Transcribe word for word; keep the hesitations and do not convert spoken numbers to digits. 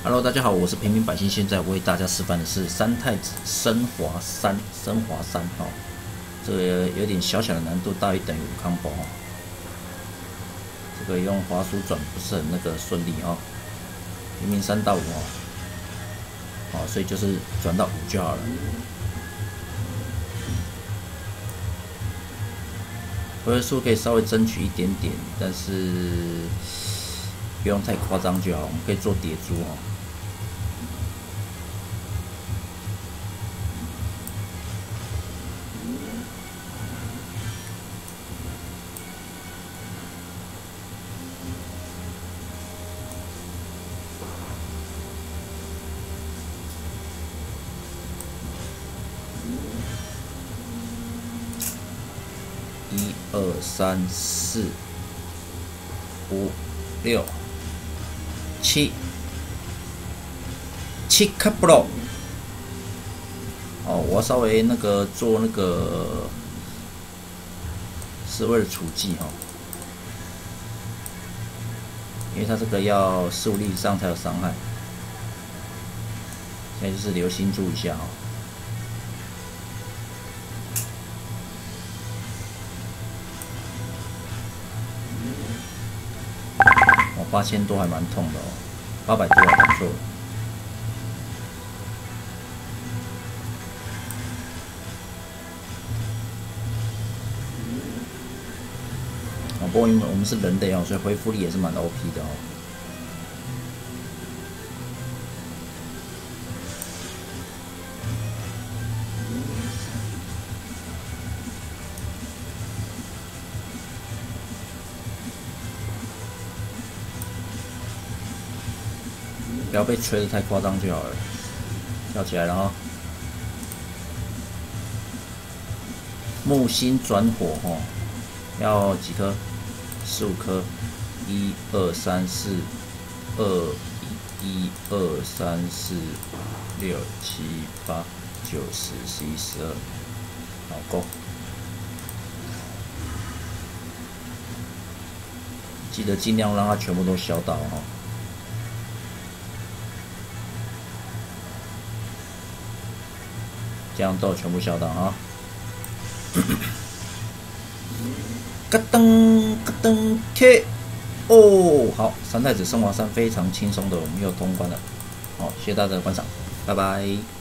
Hello，大家好，我是平民百姓。现在为大家示范的是三太子升华三，升华三哦，这个有点小小的难度，大于等于五 combo 哦。这个用滑鼠转不是很那个顺利哦，平民三到五哦，好，所以就是转到五就好了。回合数可以稍微争取一点点，但是不用太夸张就好。我们可以做叠珠哦。一二三四五六七七卡布罗。哦，我要稍微那个做那个，是为了储计哈，因为它这个要四五力以上才有伤害。现在就是留心注一下哦。八千多还蛮痛的哦，八百多还不错。哦，不过因为我们是人类哦，所以恢复力也是蛮 O P 的哦。不要被吹得太夸张就好了。跳起来了哈！木星转火哈，要几颗？十五颗。一二三四，二一二三四六七八九十十一十二，好够。记得尽量让它全部都消到哈。这样都全部消到啊！咯噔咯噔 K 哦，好，三太子升华三非常轻松的，我们又通关了。好，谢谢大家的观赏，拜拜。